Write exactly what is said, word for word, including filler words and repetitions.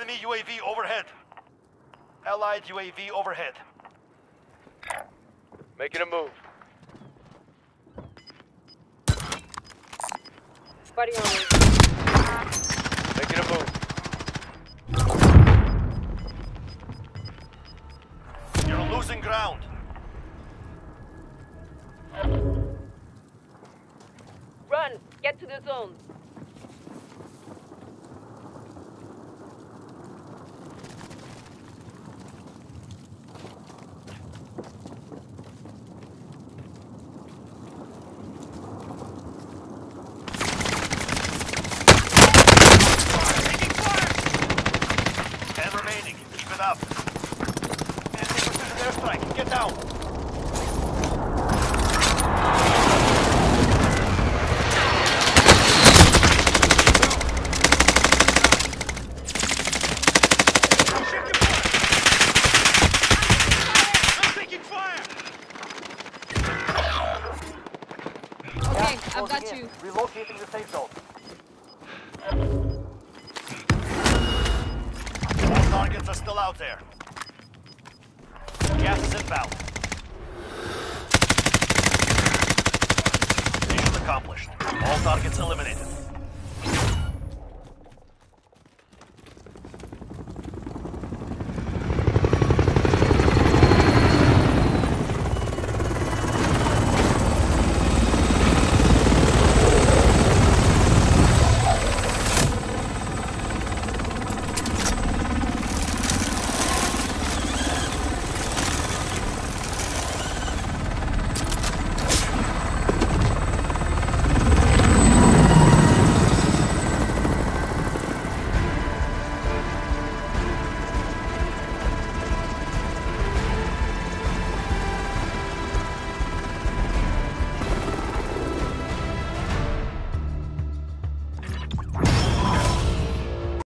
Enemy U A V overhead. Allied U A V overhead. Making a move. Buddy on me. Making a move. You're losing ground. Run! Get to the zone. Up. Enemy precision airstrike. Get down. I'm taking fire. Okay, I've got you. Relocating the safe zone. All targets are still out there. Gas is inbound. Mission accomplished. All targets eliminated.